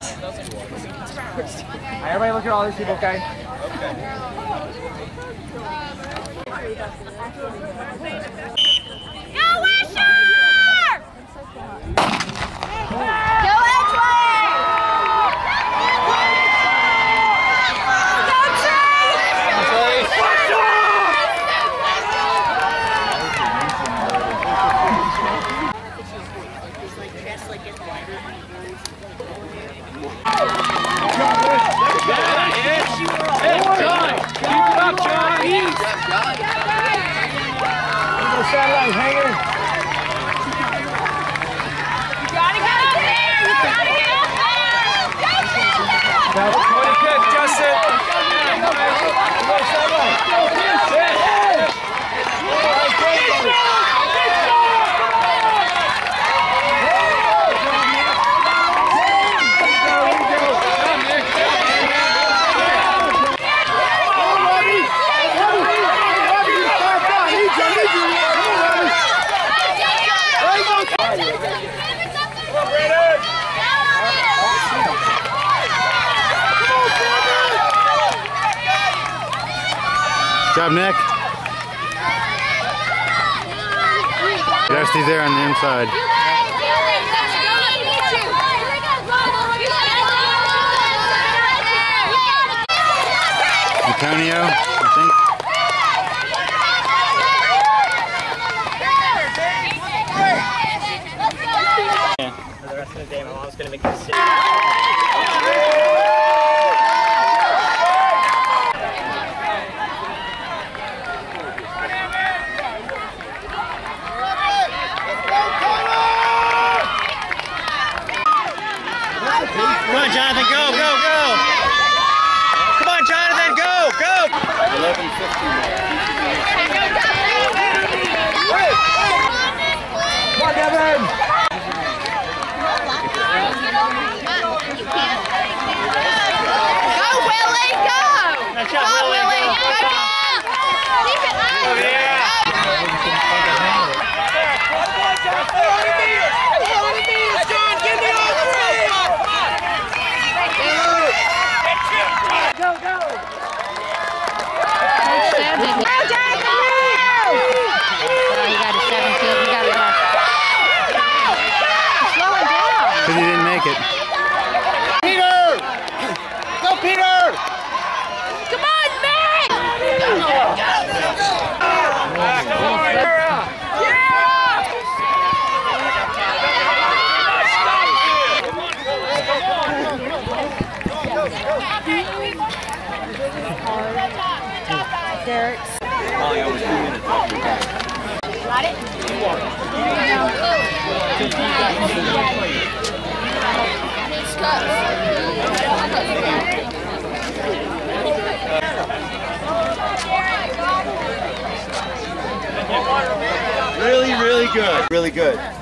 Everybody look at all these people, okay? Go Wisher! Go Edgewood! Go Tree! Satellite hanger. You gotta get up there! You gotta get up there! Go What a kick, Justin. Good job, Nick. Dusty's there on the inside. Antonio, I think. For the rest of the day, my mom's gonna make me sit. Come on, Jonathan, go, go, go! Come on, Jonathan, go, go! 11:50. Come on, Devin! Go, Willie, go! Nice shot, Go, Willie! Go. Go, keep it up! Oh, yeah! Go, go! Because he didn't make it. Peter! Go, Peter! Come on, Nick! Derek's. Molly, almost 2 minutes. Got it? Really, really good. Really good.